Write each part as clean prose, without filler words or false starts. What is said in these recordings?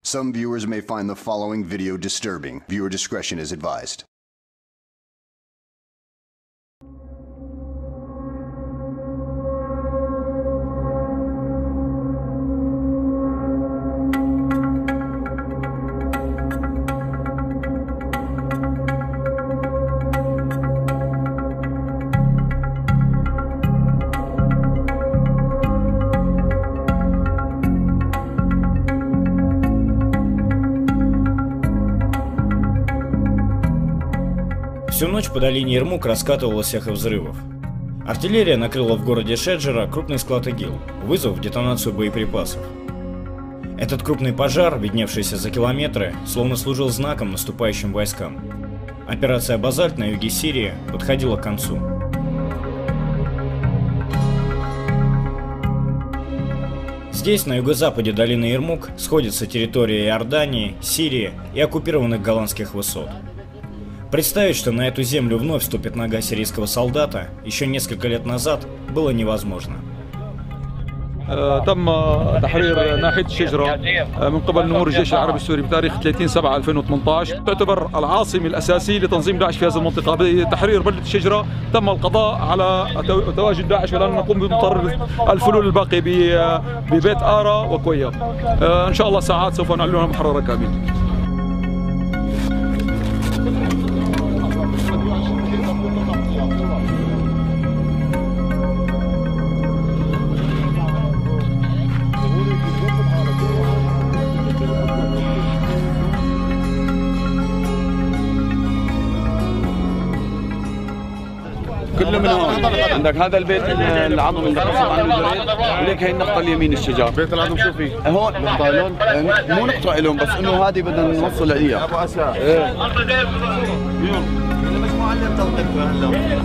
Some viewers may find the following video disturbing. Viewer discretion is advised. Всю ночь по долине Ярмук раскатывалось эхо взрывов. Артиллерия накрыла в городе Шеджера крупный склад ИГИЛ, вызвав детонацию боеприпасов. Этот крупный пожар, видневшийся за километры, словно служил знаком наступающим войскам. Операция «Базальт» на юге Сирии подходила к концу. Здесь, на юго-западе долины Ярмук, сходятся территории Иордании, Сирии и оккупированных голландских высот. Представить, что на эту землю вновь ступит нога сирийского солдата, еще несколько лет назад было невозможно. تم تحرير ناحية الشجرة من قبل نمور الجيش العربي السوري بتاريخ 30/7/2018. تعتبر العاصمة الأساسية لتنظيم داعش في هذه المنطقة. بتحرير بلدة الشجرة تم القضاء على تواجد داعش، والآن نقوم بمطار الفلول الباقي ببيت آرا وكويا. إن شاء الله ساعات سوف نعلنها محررة كاملة. كله من هون عندك هذا البيت العظم اللي قصت عنه الجريد، وليك هي النقطة اليمين الشجار. بيت العظم شو فيه؟ هون نقطة لهم، مو نقطة لهم بس انه هذه بدنا نوصل لإياها. ابو اسيا. ايه. مش معلم توقيت هلا.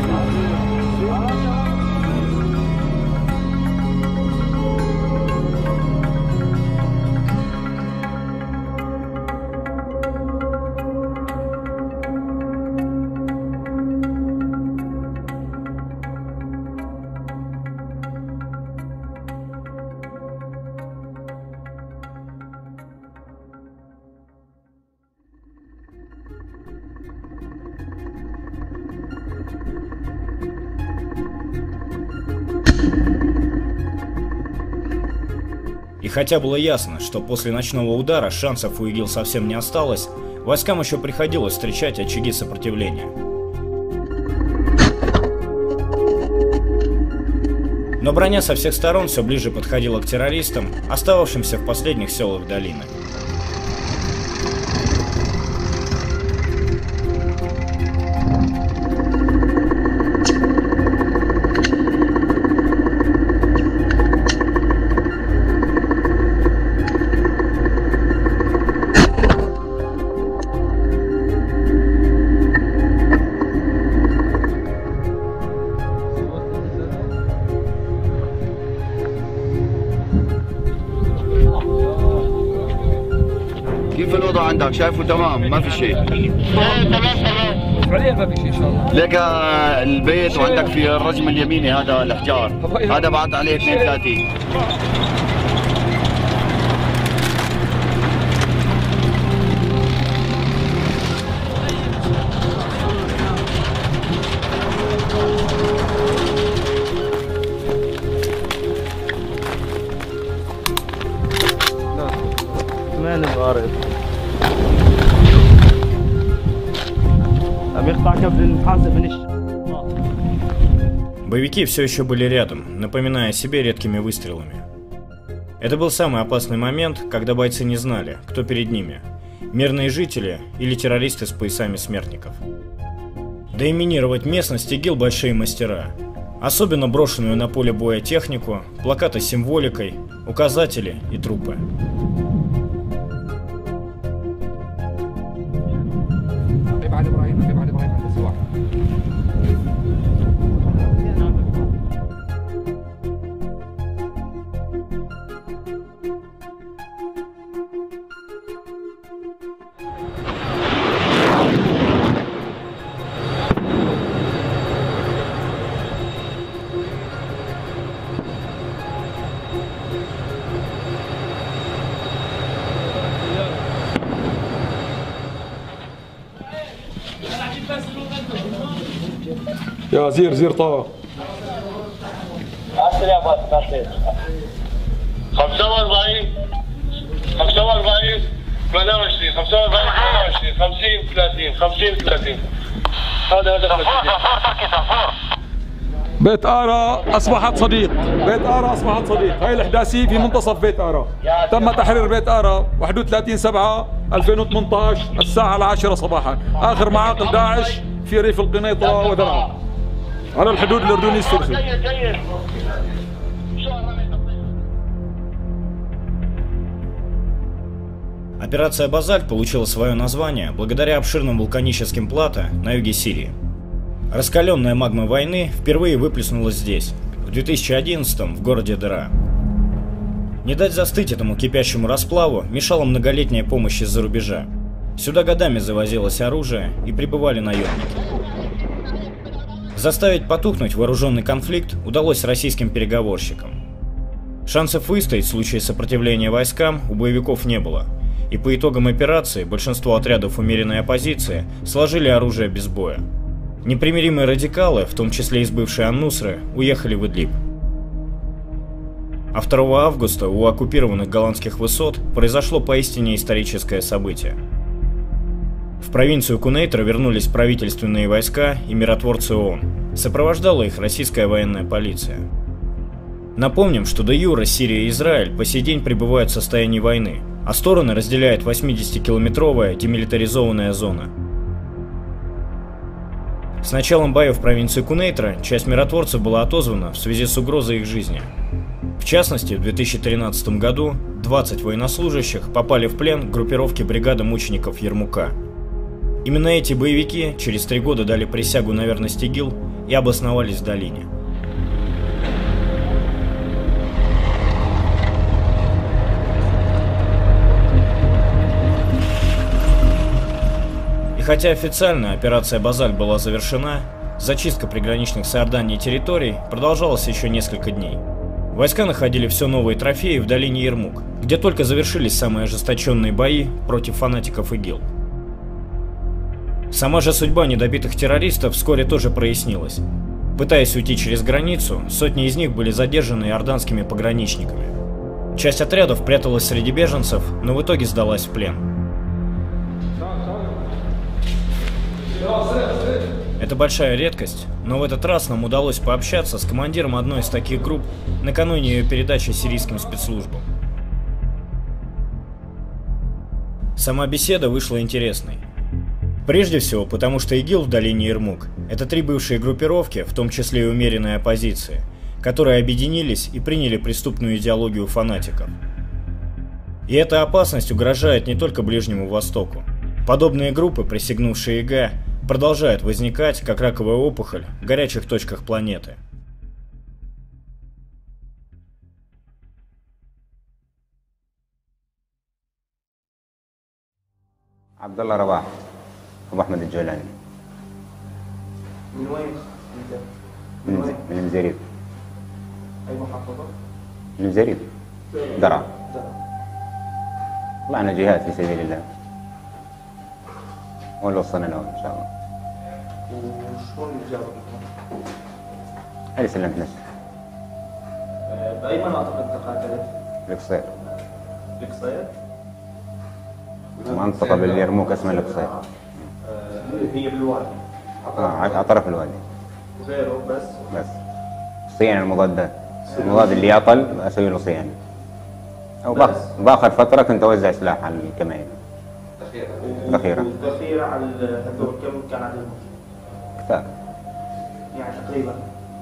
И хотя было ясно, что после ночного удара шансов у ИГИЛ совсем не осталось, войскам еще приходилось встречать очаги сопротивления. Но броня со всех сторон все ближе подходила к террористам, остававшимся в последних селах долины. كيف الوضع عندك؟ شايفه تمام ما في شيء؟ تمام فعليا ما في شيء ان شاء الله. ليك البيت وعندك في الرجم اليميني هذا الاحجار، هذا بعد عليه 32. Боевики все еще были рядом, напоминая о себе редкими выстрелами. Это был самый опасный момент, когда бойцы не знали, кто перед ними – мирные жители или террористы с поясами смертников. Да и минировать местность ИГИЛ большие мастера. Особенно брошенную на поле боя технику, плакаты с символикой, указатели и трупы. يا زير طه 45 45 28 45 28 50 30 50 30 هذا هدف بيت آراء أصبحت صديق. بيت آراء أصبحت صديق. هاي الإحداثية في منتصف بيت آراء. تم تحرير بيت آراء 31/7/2018 الساعة 10 صباحا. آخر معاقل داعش في ريف القنيطرة ودرعا على الحدود الأردنية السورية. Операция «Базальт» получила свое название благодаря обширным вулканическим плато на юге Сирии. Раскаленная магма войны впервые выплеснулась здесь, в 2011-м в городе Дараа. Не дать застыть этому кипящему расплаву мешала многолетняя помощь из-за рубежа. Сюда годами завозилось оружие и прибывали наемники. Заставить потухнуть вооруженный конфликт удалось российским переговорщикам. Шансов выстоять в случае сопротивления войскам у боевиков не было, и по итогам операции большинство отрядов умеренной оппозиции сложили оружие без боя. Непримиримые радикалы, в том числе из бывшей Нусры, уехали в Идлиб. А 2 августа у оккупированных голландских высот произошло поистине историческое событие. В провинцию Кунейтра вернулись правительственные войска и миротворцы ООН. Сопровождала их российская военная полиция. Напомним, что де юре Сирия и Израиль по сей день пребывают в состоянии войны, а стороны разделяет 80-километровая демилитаризованная зона. С началом боев в провинции Кунейтра часть миротворцев была отозвана в связи с угрозой их жизни. В частности, в 2013 году 20 военнослужащих попали в плен к группировке бригады мучеников Ярмука. Именно эти боевики через 3 года дали присягу на верность ИГИЛ и обосновались в долине. И хотя официально операция «Базальт» была завершена, зачистка приграничных с Иорданией территорий продолжалась еще несколько дней. Войска находили все новые трофеи в долине Ярмук, где только завершились самые ожесточенные бои против фанатиков ИГИЛ. Сама же судьба недобитых террористов вскоре тоже прояснилась. Пытаясь уйти через границу, сотни из них были задержаны иорданскими пограничниками. Часть отрядов пряталась среди беженцев, но в итоге сдалась в плен. Это большая редкость, но в этот раз нам удалось пообщаться с командиром одной из таких групп накануне ее передачи сирийским спецслужбам. Сама беседа вышла интересной. Прежде всего, потому что ИГИЛ в долине Ярмук – это 3 бывшие группировки, в том числе и умеренной оппозиции, которые объединились и приняли преступную идеологию фанатиков. И эта опасность угрожает не только Ближнему Востоку. Подобные группы, присягнувшие ИГ, продолжают возникать, как раковая опухоль, в горячих точках планеты. عبد الله رواح أبو أحمد الجولاني. من وين أنت؟ من المزيريب. أي محافظة؟ من المزيريب. درعا. طلعنا جهاد في سبيل الله. واللي وصلنا له إن شاء الله. وشلون اللي جابك هون؟ هل سلمت نفسي. بأي مناطق أنت قاتلت؟ القصير. القصير؟ منطقة باليرموك اسمها القصير. هي بالوادي. على طرف الوادي. وغيره بس؟ صيانة المضادات. المضاد اللي يعطل أسوي له صيانة. أو بآخر فترة كنت أوزع سلاح على الكمائن. ذخيرة. والذخيرة على هذول كم كان عددهم؟ كثار. يعني تقريبا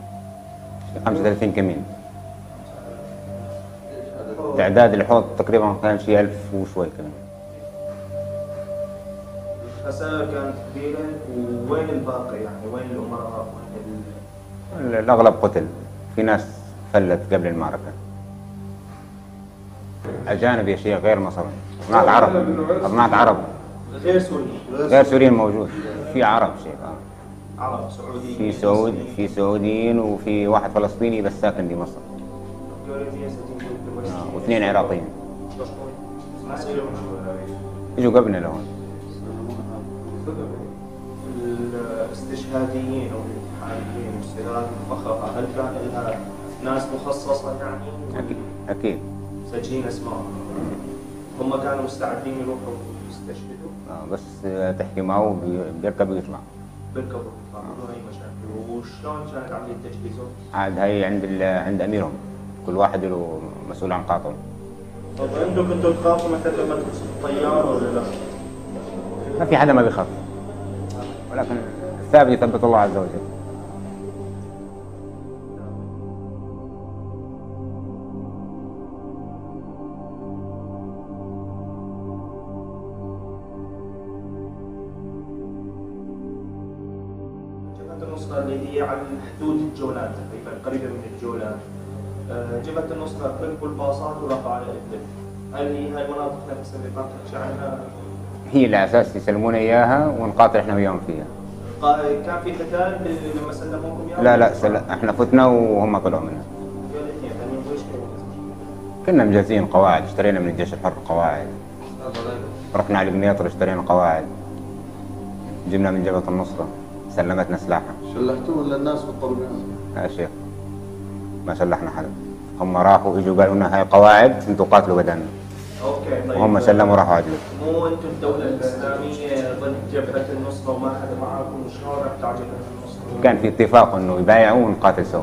35 كمين. تعداد الحوض تقريبا كان شيء 1000 وشوي كمان. الخسائر كانت كبيرة، ووين الباقي يعني؟ وين الأمراء؟ وين الأغلب قتل، في ناس فلت قبل المعركة. أجانب يا شيخ غير مصري، أبناء عرب. غير سوري. غير سوريين موجود، في عرب شيخ. عرب سعوديين. في سعوديين وفي واحد فلسطيني بس ساكن في مصر. واثنين عراقيين. يجوا قبلنا لهون. الاستشهاديين والانتحاريين والسيارات الفخرة هل كان لها ناس مخصصة يعني؟ أكيد. سجين اسمائهم. هم كانوا مستعدين يروحوا يستشهدوا؟ بس تحكي معه بيركب ويطلع. بيركبوا ويطلعوا بدون أي مشاكل. وشلون كانت عملية تجهيزهم؟ عاد هي عند أميرهم، كل واحد له مسؤول عن قاطعه. طب انتم كنتوا تخافوا مثلا لما تكسروا الطيارة ولا لا؟ ما في حدا ما بيخاف، ولكن الثابت يثبت الله عز وجل. جبهة النصرة اللي هي على حدود الجولان تقريبا، قريبة من الجولان. جبهة النصرة ركبوا الباصات وراحوا على إدلب. هل هي هاي المناطق نفسها اللي كانت تحكي عنها؟ هي الأساس يسلمونا إياها ونقاتل إحنا وياهم فيها. كان في قتال لما سلموكم اياها؟ لا إحنا فتنا وهم طلعوا منها. يا ريت يعني ويش كنا مجهزين قواعد، اشترينا من الجيش الحر قواعد. رحنا على القنيطر اشترينا قواعد. جبنا من جبهة النصرة، سلمتنا سلاحها. شلحتوا ولا الناس بطلوا بيها؟ لا يا شيخ، ما شلحنا حدا. هم راحوا اجوا قالوا لنا هاي قواعد انتوا قاتلوا بدنا. اوكي طيب. وهم سلموا راحوا عدلوا. مو انتم الدولة الإسلامية ضد جبهة النصرة وما حدا معاكم، وشلون رحتوا على جبهة النصرة؟ كان في اتفاق انه يبايعوا ونقاتل سوا.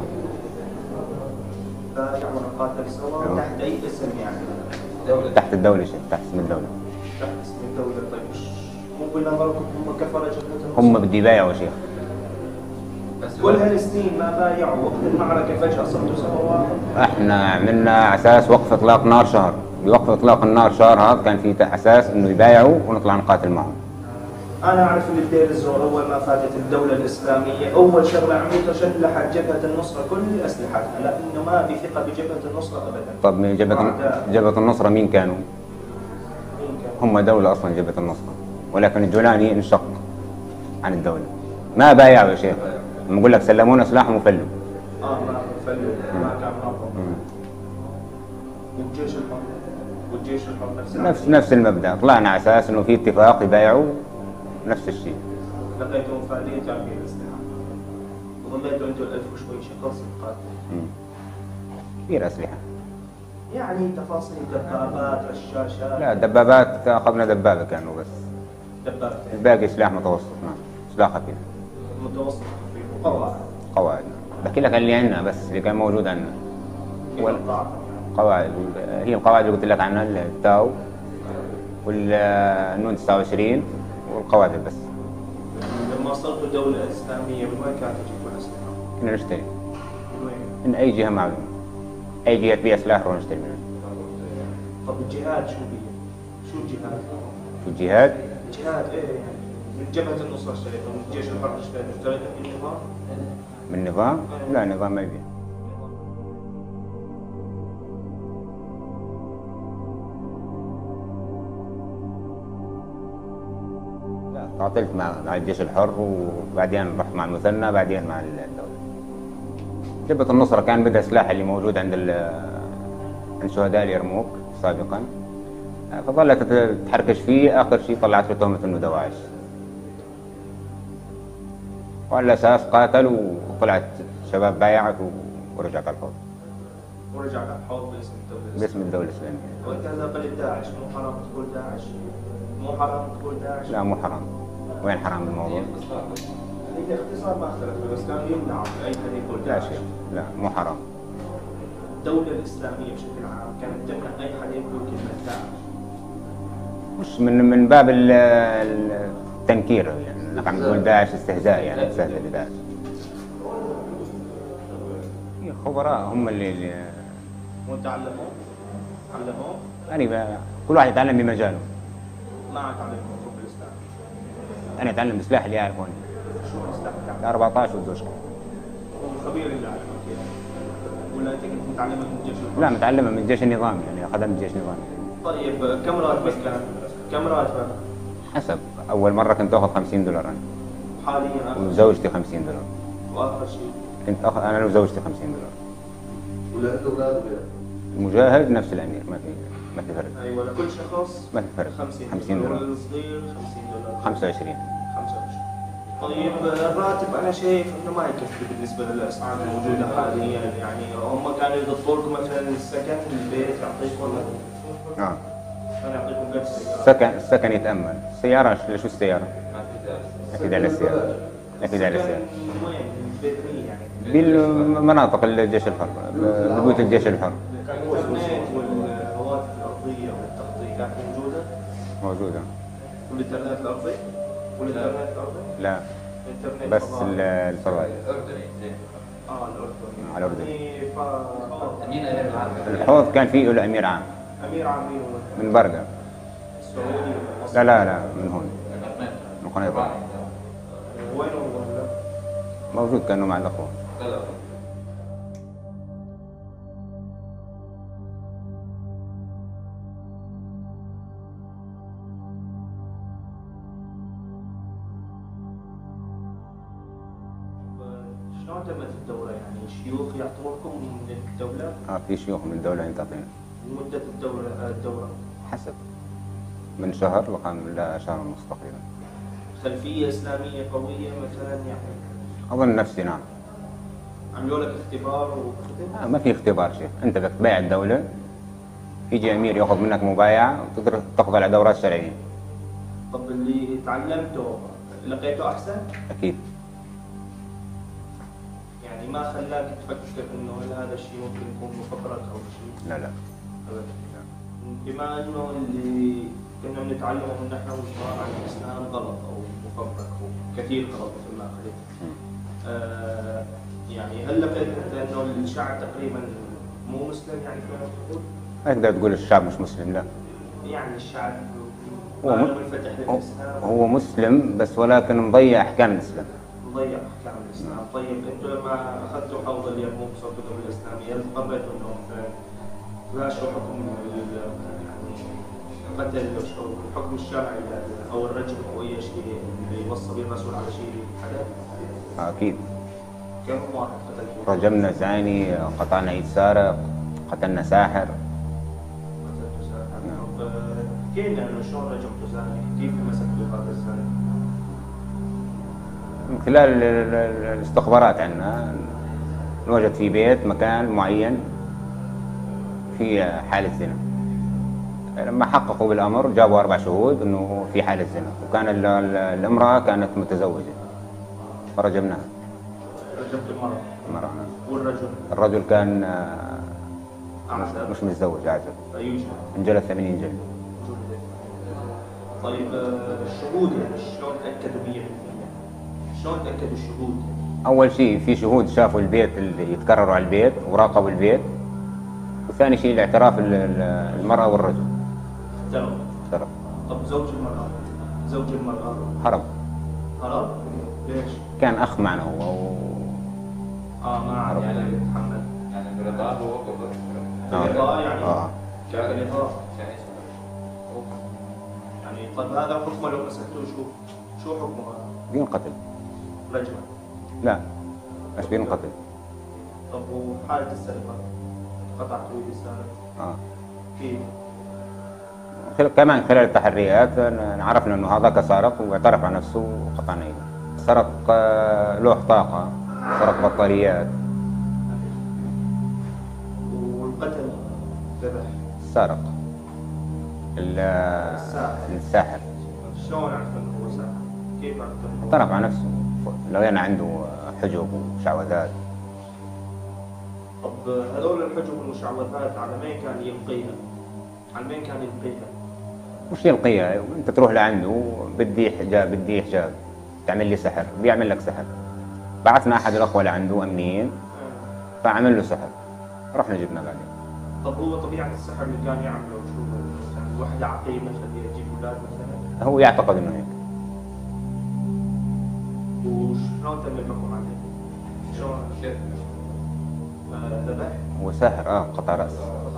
بايعوا ونقاتل سوا تحت أي اسم يعني؟ تحت الدولة شيخ، تحت اسم الدولة. تحت اسم الدولة. طيب مو بنظركم هم كفرة جبهة النصرة؟ هم بده يبايعوا شيخ. كل هالسنين ما بايعوا، وقت المعركة فجأة صرتوا سوا واحد؟ احنا عملنا على اساس وقف اطلاق نار شهر، بوقف اطلاق النار شهر هذا كان في اساس انه يبايعوا ونطلع نقاتل معهم. أنا أعرف إن بدير الزور أول ما فاتت الدولة الإسلامية أول شغلة عملتها شلحت جبهة النصرة كل أسلحتها، لأنه ما بثقة بجبهة النصرة أبدا. طب من جبهة النصرة مين كانوا؟ مين كانوا؟ هم دولة أصلا جبهة النصرة، ولكن الجولاني انشق عن الدولة. ما بايعوا يا شيخ، بقول لك سلمونا سلاحهم وفلوا. ما فلوا، ما كان منظم. والجيش الحر نفس المبدأ، طلعنا على أساس إنه في اتفاق يبايعوا نفس الشيء. لقيتهم فعليا كان في الأسلحة. وظليتوا أنتوا 1000 وشوي شخص تقاتلوا. كثير أسلحة. يعني تفاصيل دبابات، رشاشات. لا دبابات أخذنا دبابة كانوا بس. دبابتين. الباقي سلاح متوسط، سلاح خفيف. متوسط خفيف وقواعد. قواعد. بحكي لك اللي عندنا بس اللي كان موجود عندنا. قواعد، هي القواعد اللي قلت لك عنها التاو والنون 29 والقواعد بس. لما صرتوا دولة إسلامية من وين كانت تجيبوا الأسلحة؟ كنا نشتري. من وين؟ من أي جهة معلومة. أي جهة فيها سلاح نروح نشتري منها. طب الجهاد شو هي؟ شو الجهاد؟ شو الجهاد؟ الجهاد إيه يعني؟ من جبهة النصرة اشتريتها، من الجيش الحر اشتريتها في النظام؟ من نظام؟ لا نظام ما يبيع. لا قاتلت مع الجيش الحر وبعدين رحت مع المثنى بعدين مع الدولة. جبهة النصرة كان بدها سلاح اللي موجود عند شهداء اليرموك سابقا، فظلت تتحركش فيه. آخر شيء طلعت له تهمة إنه دواعش، وعلى أساس قاتل وطلعت شباب بايعت ورجعت على الحوض. ورجعت على الحوض باسم الدولة الإسلامية. باسم الدولة الإسلامية. وأنت هذا قلت داعش، مو حرام تقول داعش؟ مو حرام تقول داعش؟ لا مو حرام. وين حرام الموضوع؟ هي اختصار ما اختلف، بس كان يمنع أي حد يقول لا داعش. شيء، لا مو حرام. الدولة الإسلامية بشكل عام كانت تمنع أي حد يقول كلمة داعش. مش من باب التنكير، يعني انك عم تقول داعش استهزاء، يعني تستهزئ بداعش. خبراء هم اللي وأنت علموه؟ يعني كل واحد يتعلم بمجاله. ما تعلموه الحب الإسلامي. انا اتعلم بسلاح اللي يعرفوني. شو الإسلام؟ 14 والزوجة. خبير اللي علمك يعني. ولا أنت كنت متعلمة من الجيش الحر؟ لا متعلمة من الجيش النظامي، يعني أخذها من الجيش النظامي. طيب كم راتبك كان؟ كم راتبك؟ حسب. أول مرة كنت آخذ $50 أنا. حاليا وزوجتي $50. وآخر شيء؟ كنت أنا وزوجتي $50. ولا عنده اولاد؟ المجاهد نفس الأمير، ما في فرق. أيوة لكل شخص؟ ما في فرق. $50. والصغير $50. 25. 25. طيب الراتب انا شايف انه ما يكفي بالنسبه للاسعار الموجوده حاليا، يعني هم كانوا يضبطوا لكم مثلا السكن البيت يعطيكم اه كان يعطيكم قد سياره؟ السكن يتأمل. السيارة شو السيارة؟ أكيد على السيارة. أكيد على السيارة. وين؟ البيت مين يعني؟ بالمناطق الجيش الحر، بيوت الجيش الحر. الانترنت والهواتف الارضيه والتغطيه كانت موجوده؟ موجودة. والانترنت الارضي؟ والانترنت الارضي؟ لا الانترنت بس فضائي. الفضائي. الاردن. على الأردن. يعني الحوض كان فيه له أمير عام امير عمير من برقة. السعودي ولا لا من هون، من قنيطرة. وين هو؟ موجود كأنه مع الأخوة. شلون تمت الدورة؟ يعني الشيوخ يعطوكم من الدولة؟ في شيوخ من الدولة ينتقلون. مدة الدورة حسب، من شهر إلى شهر ونص تقريبا. خلفية إسلامية قوية مثلا يعني؟ أظن نفسي نعم. عملوا لك اختبار وكذا؟ ما في اختبار شيخ، أنت بدك تبايع الدولة، يجي أمير يأخذ منك مبايعة وتقدر تحصل على دورات شرعية. طب اللي تعلمته لقيته أحسن؟ أكيد. يعني ما خلاك تفكر إنه هل هذا الشيء ممكن يكون مفكرك أو شيء؟ لا أبدا. بما إنه اللي كنا بنتعلمه من نحن وصغار عن الإسلام غلط أو مفبرك وكثير غلط مثل ما قلت. يعني هل لقيت أنت إنه الشعب تقريبا مو مسلم يعني فيما تقول؟ ما تقدر تقول الشعب مش مسلم، لا. يعني الشعب هو منفتح للإسلام. هو مسلم بس ولكن مضيع أحكام الإسلام. مضيع أحكام الإسلام. طيب أنتم لما أخذتوا حوض اليرموك صرتوا الدولة الإسلامية هل اضطريتوا إنه تلاشوا حكم قتل الحكم الشرعي او الرجم او اي شيء اللي وصى به الرسول على شيء حدث؟ اكيد. كم واحد قتلتوا؟ رجمنا زاني، قطعنا ايد سارق، قتلنا ساحر. قتلتوا ساحر. طب احكي لنا انه شلون رجمتوا زاني؟ كيف مسكتوا هذا الزاني؟ من خلال الاستخبارات عندنا نوجد في بيت مكان معين في حالة زنا. لما حققوا بالأمر جابوا 4 شهود إنه في حالة زنا، وكان الامرأة كانت متزوجة فرجمناها. رجمت المرأة؟ والرجل؟ الرجل كان مش متزوج، عازب. أي شيء؟ انجلد 80 جلد. طيب الشهود يعني شلون تأكدوا 100%؟ شلون تأكدوا الشهود؟ أول شيء في شهود شافوا البيت اللي يتكرروا على البيت وراقبوا البيت، وثاني شيء الاعتراف المرأة والرجل. اعترف. طب زوج المرأة؟ هرب. ليش؟ كان أخ معنا هو ما عاد يعني يتحمل. يعني برضاه هو برضاه يعني؟ برضاه. يعني طيب هذا حكمه لو مسكتوه شو حكمه هذا؟ بينقتل. رجمة؟ لا مش بينقتل. طب وحالة السرقة؟ قطعت يد السارق؟ كيف؟ كمان خلال التحريات عرفنا انه هذاك سارق واعترف على نفسه وقطعنا ايده. سرق لوح طاقة، سرق بطاريات. والقتل ذبح؟ سارق. الساحر. شلون عرفت انه هو ساحر؟ كيف عرفت انه هو؟ اعترف على نفسه، لو يعني عنده حجب وشعوذات. طب هذول الحجب والمشعوذات على مين كان يلقيها؟ مش يلقيها، انت تروح لعنده بدي حجاب تعمل لي سحر، بيعمل لك سحر. بعثنا احد الاخوه لعنده امنيين فعمل له سحر، رحنا جبنا بعدين. طب هو طبيعه السحر اللي كان يعمله شو؟ يعني وحده عقيمه مثلا يجيب اولاد مثلا؟ هو يعتقد انه هيك. وشلون تم الحكم عليه؟ شلون؟ ذبح؟ هو ساحر. قطع راس.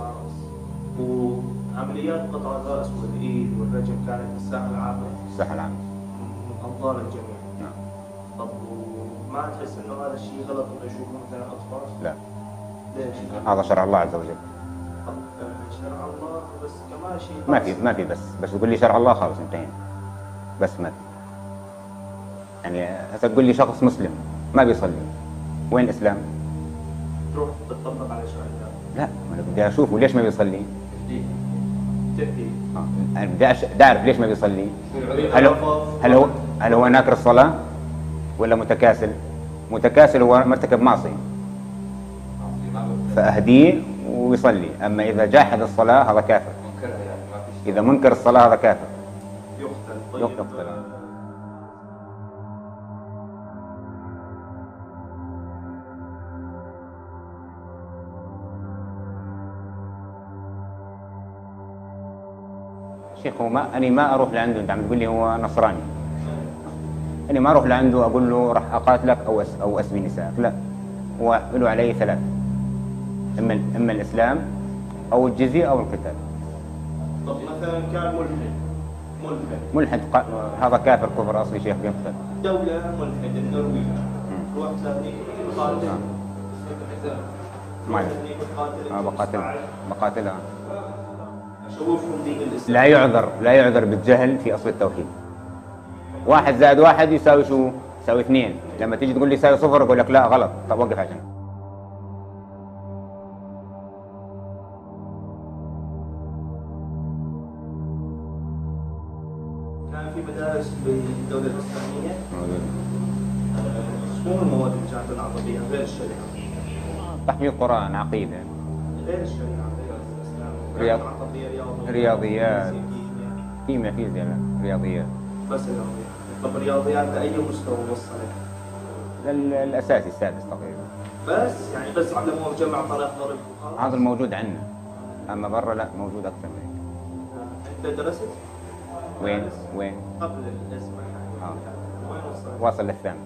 وعمليات قطع الراس والايد والرجم كانت في الساحه العامه؟ الساحه العامه. من انظار الجميع. نعم. طب وما تحس انه هذا الشيء غلط انه يشوفوا مثلا اطفال؟ لا. ليش؟ هذا شرع الله عز وجل. طب شرع الله بس كمان شيء ما في بس تقول لي شرع الله خلاص انتهينا. بس ما في. يعني هسه تقول لي شخص مسلم ما بيصلي، وين الإسلام؟ تروح تطبق على شرع لا، أنا بدي أشوفه ليش ما بيصلي. تحكي أنا بدي أعرف ليش ما بيصلي. هل هو ناكر الصلاة ولا متكاسل؟ متكاسل هو مرتكب معصية فأهديه ويصلي. أما إذا جاحد الصلاة هذا كافر. إذا منكر الصلاة هذا كافر يقتل. شيخ أنا ما أروح لعنده. أنت عم تقول لي هو نصراني، أنا ما أروح لعنده أقول له راح أقاتلك أو أسبي نسائك، لا. هو له علي ثلاث، إما الإسلام أو الجزية أو القتال. طب مثلا كان ملحد هذا كافر كفر أصلي شيخ بيقتل. دولة ملحد النرويج روح تهنيك قاتل بقاتلها. شوفهم دين الإسلام. لا يعذر بالجهل في أصل التوحيد. 1 زائد 1 يساوي شو؟ يساوي 2. لما تيجي تقول لي يساوي 0 أقول لك لا غلط. طب وقف عشان كان في مدارس بالدولة الإسلامية شنو المواد اللي كانت العربية غير الشريعة؟ تحفيظ قرآن، عقيدة، غير الشريعة غير الإسلام، رياضيات، كيمياء، فيزياء، لا رياضيات بس الرياضيات. طب الرياضيات لأي مستوى وصلت؟ الأساسي السادس تقريبا. بس يعني بس علموه جمع طريق ضرب وخلاص؟ هذا الموجود عندنا، أما برا لا موجود أكثر من هيك. أنت درست؟ وين؟ قبل الاسم. وين وصلت؟ واصل للثاني.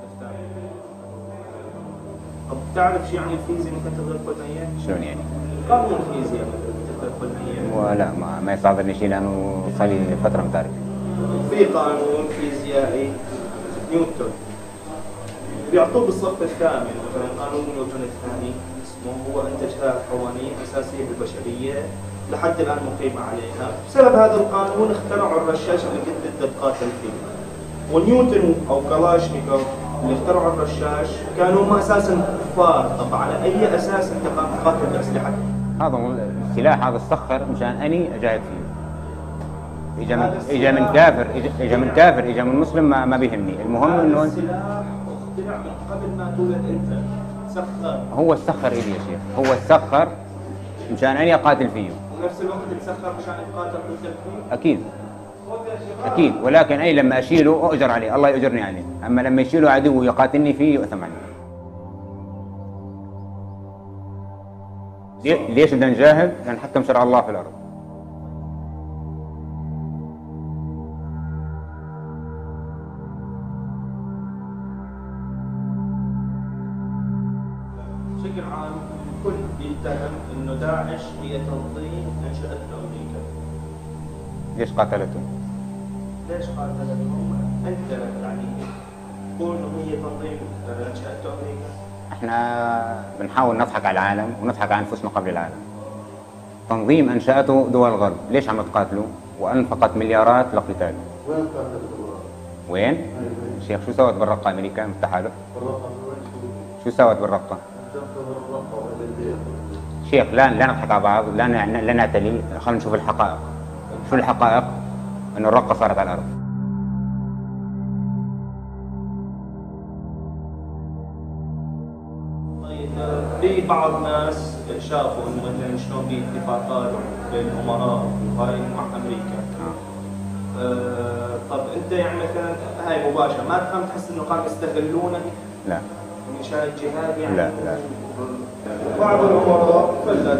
طب تعرف شيء عن الفيزياء ممكن تقدر تقول لنا؟ شلون يعني؟ قانون الفيزياء تقدر تقول لنا؟ ولا ما يصادرني شيء لأنه صار لي فترة متارك. في قانون فيزيائي نيوتن بيعطوه بالصف الثامن، مثلا قانون نيوتن الثاني اسمه هو انتج 3 قوانين اساسيه بالبشريه لحد الان مقيمه عليها. بسبب هذا القانون اخترعوا الرشاش اللي كنت تقاتل فيه. ونيوتن او كلاشنيكوف اللي اخترعوا الرشاش كانوا هم اساسا كفار. طب على اي اساس انت قام تقاتل باسلحه؟ هذا السلاح هذا السخر مشان اني اجاهد فيه. اجا من كافر، اجا من مسلم ما بيهمني. المهم انه السلاح اخترع من قبل ما تولد انت. سخر. هو السخر الي يا شيخ، هو السخر مشان اني اقاتل فيه. ونفس الوقت تسخر مشان تقاتل ضد اكيد اكيد، ولكن اي لما اشيله اؤجر عليه، الله يؤجرني عليه. اما لما يشيله عدو ويقاتلني فيه يؤثم عليه. ليش بدنا نجاهد؟ لنحكم شرع الله في الارض. بشكل عام الكل بيتهم انه داعش هي تنظيم انشأته امريكا. ليش قاتلته؟ ليش قاتلتهم؟ انت يعني تقول انه هي تنظيم انشأته امريكا؟ احنا بنحاول نضحك على العالم ونضحك على انفسنا قبل العالم. تنظيم انشأته دول الغرب، ليش عم تقاتلوا؟ وانفقت مليارات لقتاله. وين كانت الدولار؟ وين؟ شيخ شو سوت بالرقة امريكا بالتحالف؟ شو سوت بالرقة؟ شيخ لا نضحك على بعض، لا نعتلي، خلينا نشوف الحقائق. شو الحقائق؟ انه الرقة صارت على الارض. طيب في بعض الناس شافوا انه مثلا شلون في اتفاقات بين الامراء وهاي مع امريكا. طب انت يعني مثلا هاي مباشره ما تفهم تحس انه كانوا يستغلونك؟ لا. مشان الجهاد يعني؟ لا. بعض الامراء فلت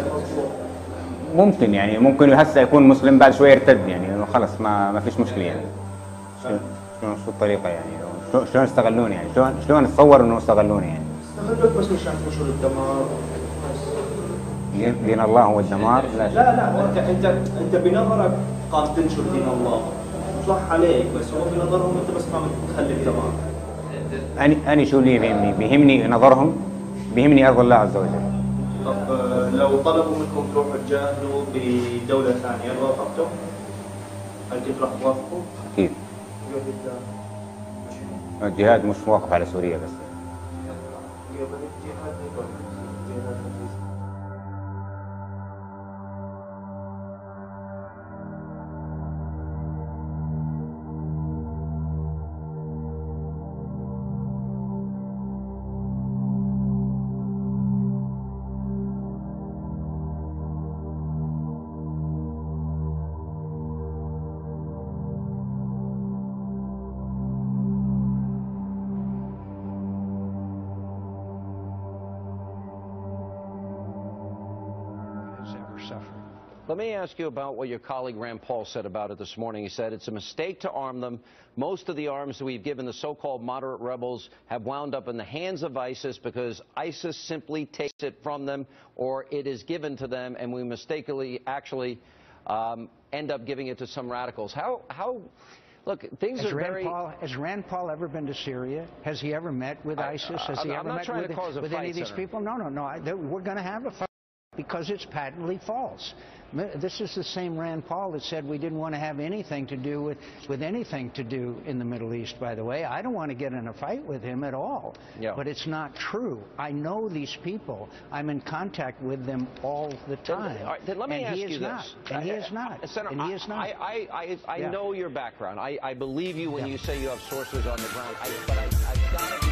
ممكن هسه يكون مسلم بعد شوي يرتد يعني خلص ما فيش مشكله يعني. شو الطريقه يعني؟ شلون استغلوني يعني؟ شلون تصور انه استغلوني يعني؟ استغلوك بس مشان تنشر الدمار. دين الله هو الدمار؟ لا انت بنظرك قام تنشر دين الله صح عليك، بس هو بنظرهم انت بس قام تخلي الدمار. أنا شو اللي بيهمني نظرهم، بيهمني أرض الله عز وجل. طب لو طلبوا منكم تروحوا تجاهدوا بدولة ثانية وافقتوا؟ هل كنت راح توافقوا؟ أكيد. الجهاد مش واقف على سوريا بس. Let me ask you about what your colleague Rand Paul said about it this morning. He said it's a mistake to arm them. Most of the arms that we've given the so-called moderate rebels have wound up in the hands of ISIS because ISIS simply takes it from them or it is given to them, and we mistakenly actually end up giving it to some radicals. Look, things are very... Has Rand Paul ever been to Syria? Has he ever met with ISIS? Has he ever met with any of these people? No. We're going to have a fight because it's patently false. This is the same Rand Paul that said we didn't want to have anything to do with anything to do in the Middle East, by the way. I don't want to get in a fight with him at all. Yeah. But it's not true. I know these people. I'm in contact with them all the time. Then let me ask you this. And he is not. Senator, and he is not. I know your background. I believe you when you say you have sources on the ground. But I've got to